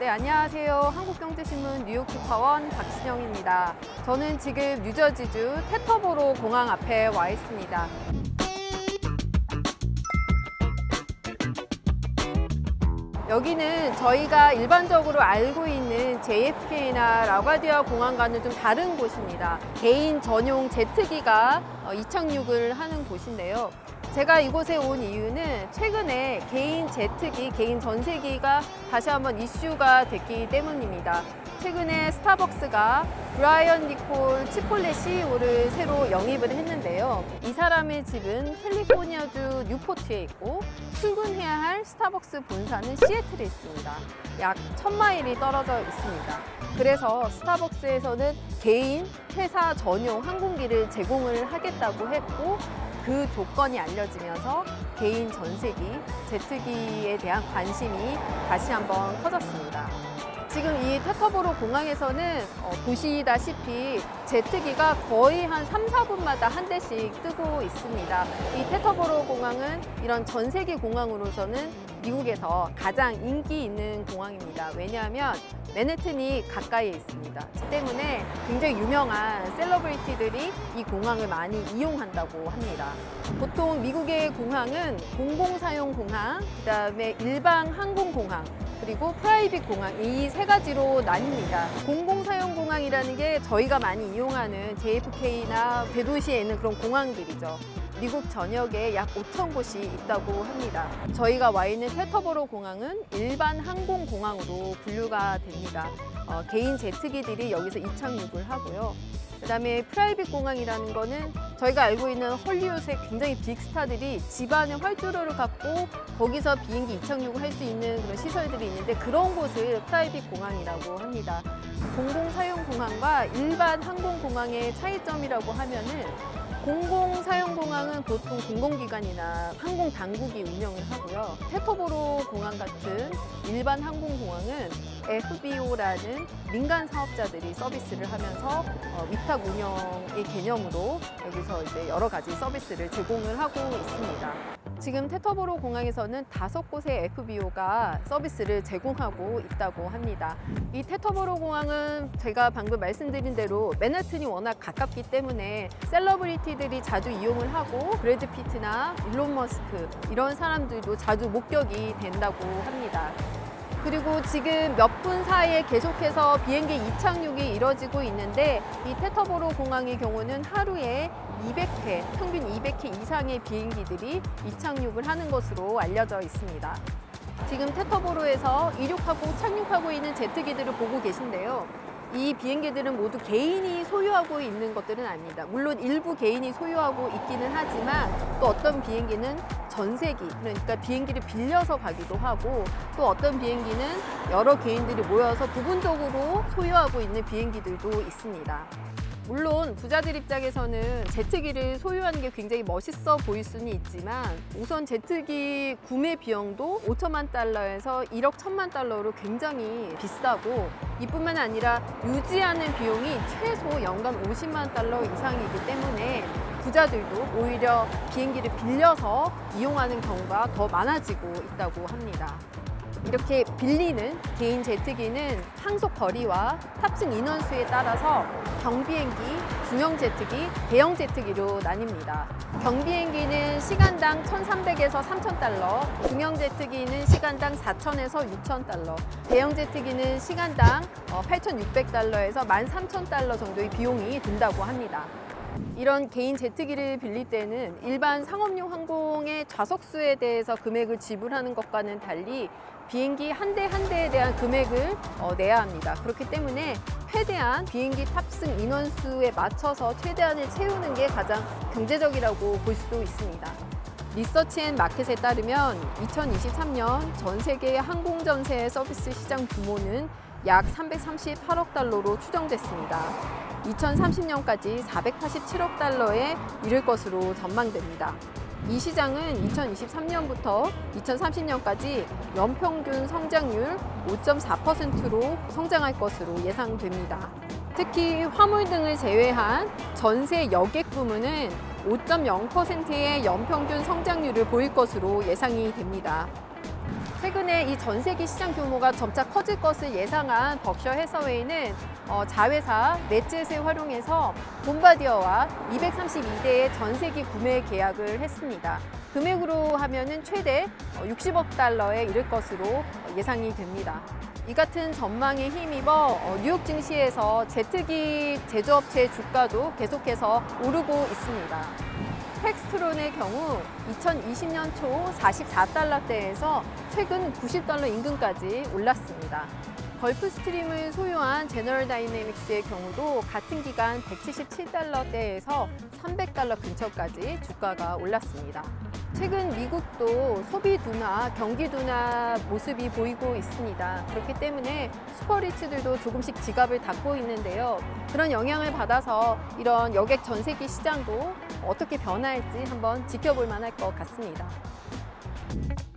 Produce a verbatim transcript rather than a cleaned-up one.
네, 안녕하세요. 한국경제신문 뉴욕 특파원 박신영입니다. 저는 지금 뉴저지주 테터보로 공항 앞에 와 있습니다. 여기는 저희가 일반적으로 알고 있는 제이에프케이나 라과디아 공항과는 좀 다른 곳입니다. 개인 전용 제트기가 이착륙을 하는 곳인데요. 제가 이곳에 온 이유는 최근에 개인 제트기, 개인 전세기가 다시 한번 이슈가 됐기 때문입니다. 최근에 스타벅스가 브라이언 니콜 치폴레 씨이오를 새로 영입을 했는데요. 이 사람의 집은 캘리포니아주 뉴포트에 있고 출근해야 할 스타벅스 본사는 시애틀에 있습니다. 약 천 마일이 떨어져 있습니다. 그래서 스타벅스에서는 개인 회사 전용 항공기를 제공을 하겠다고 했고, 그 조건이 알려지면서 개인 전세기, 제트기에 대한 관심이 다시 한번 커졌습니다. 지금 이 테터보로 공항에서는 어, 보시다시피 제트기가 거의 한 삼, 사 분마다 한 대씩 뜨고 있습니다. 이 테터보로 공항은 이런 전세기 공항으로서는 미국에서 가장 인기 있는 공항입니다. 왜냐하면 맨해튼이 가까이에 있습니다. 때문에 굉장히 유명한 셀러브리티들이 이 공항을 많이 이용한다고 합니다. 보통 미국의 공항은 공공사용 공항, 그다음에 일반 항공공항, 그리고 프라이빗 공항, 이 세 가지로 나뉩니다. 공공사용 공항이라는 게 저희가 많이 이용하는 제이에프케이나 대도시에 있는 그런 공항들이죠. 미국 전역에 약 오천 곳이 있다고 합니다. 저희가 와 있는 테터보로 공항은 일반 항공공항으로 분류가 됩니다. 어, 개인 제트기들이 여기서 이착륙을 하고요. 그다음에 프라이빗 공항이라는 거는 저희가 알고 있는 헐리우드의 굉장히 빅스타들이 집안에 활주로를 갖고 거기서 비행기 이착륙을 할 수 있는 그런 시설들이 있는데, 그런 곳을 프라이빗 공항이라고 합니다. 공공사용 공항과 일반 항공공항의 차이점이라고 하면은, 공공사용공항은 보통 공공기관이나 항공당국이 운영을 하고요. 테터보로 공항 같은 일반 항공공항은 에프비오라는 민간 사업자들이 서비스를 하면서 어, 위탁 운영의 개념으로 여기서 이제 여러 가지 서비스를 제공을 하고 있습니다. 지금 테터보로 공항에서는 다섯 곳의 에프비오가 서비스를 제공하고 있다고 합니다. 이 테터보로 공항은 제가 방금 말씀드린 대로 맨해튼이 워낙 가깝기 때문에 셀러브리티들이 자주 이용을 하고, 브래드 피트나 일론 머스크 이런 사람들도 자주 목격이 된다고 합니다. 그리고 지금 몇 분 사이에 계속해서 비행기 이착륙이 이뤄지고 있는데, 이 테터보로 공항의 경우는 하루에 이백 회, 평균 이백 회 이상의 비행기들이 이착륙을 하는 것으로 알려져 있습니다. 지금 테터보로에서 이륙하고 착륙하고 있는 제트기들을 보고 계신데요. 이 비행기들은 모두 개인이 소유하고 있는 것들은 아닙니다. 물론 일부 개인이 소유하고 있기는 하지만, 또 어떤 비행기는 전세기, 그러니까 비행기를 빌려서 가기도 하고, 또 어떤 비행기는 여러 개인들이 모여서 부분적으로 소유하고 있는 비행기들도 있습니다. 물론 부자들 입장에서는 제트기를 소유하는 게 굉장히 멋있어 보일 수는 있지만, 우선 제트기 구매 비용도 오천만 달러에서 일억 천만 달러로 굉장히 비싸고, 이뿐만 아니라 유지하는 비용이 최소 연간 오십만 달러 이상이기 때문에 부자들도 오히려 비행기를 빌려서 이용하는 경우가 더 많아지고 있다고 합니다. 이렇게 빌리는 개인 제트기는 항속 거리와 탑승 인원수에 따라서 경비행기, 중형 제트기, 대형 제트기로 나뉩니다. 경비행기는 시간당 천삼백에서 삼천 달러, 중형 제트기는 시간당 사천에서 육천 달러, 대형 제트기는 시간당 팔천육백 달러에서 만 삼천 달러 정도의 비용이 든다고 합니다. 이런 개인 제트기를 빌릴 때는 일반 상업용 항공의 좌석수에 대해서 금액을 지불하는 것과는 달리 비행기 한 대 한 대에 대한 금액을 어, 내야 합니다. 그렇기 때문에 최대한 비행기 탑승 인원수에 맞춰서 최대한을 채우는 게 가장 경제적이라고 볼 수도 있습니다. 리서치앤마켓에 따르면 이천이십삼 년 전 세계 항공전세 서비스 시장 규모는 약 삼백삼십팔억 달러로 추정됐습니다. 이천삼십 년까지 사백팔십칠억 달러에 이를 것으로 전망됩니다. 이 시장은 이천이십삼 년부터 이천삼십 년까지 연평균 성장률 오 점 사 퍼센트로 성장할 것으로 예상됩니다. 특히 화물 등을 제외한 전세 여객 부문은 오 점 영 퍼센트의 연평균 성장률을 보일 것으로 예상이 됩니다. 최근에 이 전세기 시장 규모가 점차 커질 것을 예상한 벅셔 해서웨이는 어, 자회사 넷젯을 활용해서 봄바디어와 이백삼십이 대의 전세기 구매 계약을 했습니다. 금액으로 하면은 최대 육십억 달러에 이를 것으로 예상이 됩니다. 이 같은 전망에 힘입어 뉴욕 증시에서 제트기 제조업체 주가도 계속해서 오르고 있습니다. 텍스트론의 경우 이천이십 년 초 사십사 달러대에서 최근 구십 달러 인근까지 올랐습니다. 걸프스트림을 소유한 제너럴 다이내믹스의 경우도 같은 기간 백칠십칠 달러대에서 삼백 달러 근처까지 주가가 올랐습니다. 최근 미국도 소비 둔화, 경기 둔화 모습이 보이고 있습니다. 그렇기 때문에 슈퍼리츠들도 조금씩 지갑을 닫고 있는데요. 그런 영향을 받아서 이런 여객 전세기 시장도 어떻게 변할지 한번 지켜볼 만할 것 같습니다.